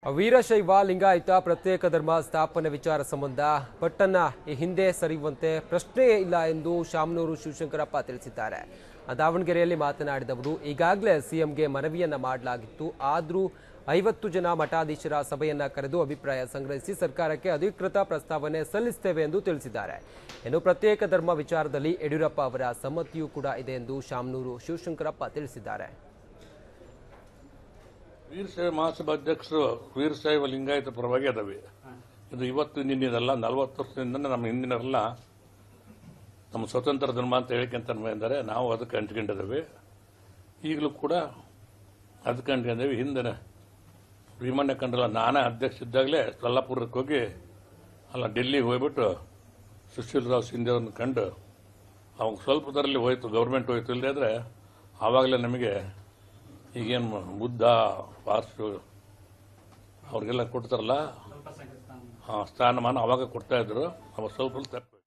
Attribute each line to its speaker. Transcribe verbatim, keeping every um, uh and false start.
Speaker 1: ವೀರಶೈವ ಲಿಂಗಾಯತ ಪ್ರತ್ಯೇಕ ಧರ್ಮ ಸ್ಥಾಪನೆ ವಿಚಾರ ಸಂಬಂಧ ಪಟ್ಟಣ ಈ ಹಿಂದೆ ಸರಿಯುವಂತೆ ಪ್ರಶ್ನೆಯೇ ಇಲ್ಲ ಎಂದು ಶಾಮನೂರು ಶಿವಶಂಕರಪ್ಪ ತಿಳಿಸಿದ್ದಾರೆ. ದಾವಣಗೆರೆಯಲ್ಲಿ ಮಾತನಾಡಿದವರು, ಈಗಾಗಲೇ ಸಿಎಂಗೆ ಮನವಿಯನ್ನ ಮಾಡಲಾಗಿತ್ತು. ಆದರೂ ಐವತ್ತು ಜನ ಮಠಾಧೀಶರ ಸಭೆಯನ್ನ ಕರೆದು ಅಭಿಪ್ರಾಯ ಸಂಗ್ರಹಿಸಿ ಸರ್ಕಾರಕ್ಕೆ ಅಧಿಕೃತ ಪ್ರಸ್ತಾವನೆ ಸಲ್ಲಿಸುತ್ತೇವೆ ಎಂದು ತಿಳಿಸಿದ್ದಾರೆ. ಇನ್ನು ಪ್ರತ್ಯೇಕ ಧರ್ಮ ವಿಚಾರದಲ್ಲಿ ಯಡಿಯೂರಪ್ಪ ಅವರ ಸಮ್ಮತಿಯೂ ಕೂಡ ಇದೆ ಎಂದು ಶಾಮನೂರು ಶಿವಶಂಕರಪ್ಪ ತಿಳಿಸಿದ್ದಾರೆ.
Speaker 2: ವೀರಶೈವ ಮಹಾಸಭಾ ಅಧ್ಯಕ್ಷರು ವೀರಶೈವ ಲಿಂಗಾಯತ ಪರವಾಗಿ ಅದಾವೆ. ಇದು ಇವತ್ತು ನಿನ್ನೆದಲ್ಲ, ನಲವತ್ತು ವರ್ಷದಿಂದ ನಮ್ಮ ಹಿಂದಿನರೆಲ್ಲ ನಮ್ಮ ಸ್ವತಂತ್ರ ಧರ್ಮ ಅಂತ ಹೇಳಿಕೆಂತ ಇದ್ದಾರೆ. ನಾವು ಅದಕ್ಕೆ ಅಂಟ್ಕೊಂಡಿದ್ದೇವೆ. ಈಗಲೂ ಕೂಡ ಅದಕ್ಕೆ ಅಂಟ್ಕೊಂಡಿದ್ದೇವೆ. ಹಿಂದಿನ ವಿಮಾನ ಕಂಡಲ್ಲ, ನಾನೇ ಅಧ್ಯಕ್ಷ ಇದ್ದಾಗಲೇ ಸೊಲ್ಲಾಪುರಕ್ಕೆ ಹೋಗಿ ಅಲ್ಲ ಡೆಲ್ಲಿಗೆ ಹೋಗ್ಬಿಟ್ಟು ಸುಶೀಲರಾವ್ ಸಿಂಧೆ ಅವ್ರನ್ನ ಕಂಡು ಅವಾಗ ಸ್ವಲ್ಪದರಲ್ಲಿ ಹೋಯ್ತು, ಗೌರ್ಮೆಂಟ್ ಹೋಯ್ತು. ಇಲ್ಲದ್ರೆ ಆವಾಗಲೇ ನಮಗೆ ಈಗೇನು ಬುದ್ಧ ಪಾರ್ಸು ಅವ್ರಿಗೆಲ್ಲ ಕೊಡ್ತಾರಲ್ಲ ಸ್ಥಾನಮಾನ ಅವಾಗ ಕೊಡ್ತಾ ಇದ್ರು. ಅವಾಗ ಸ್ವಲ್ಪ ತಪ್ಪು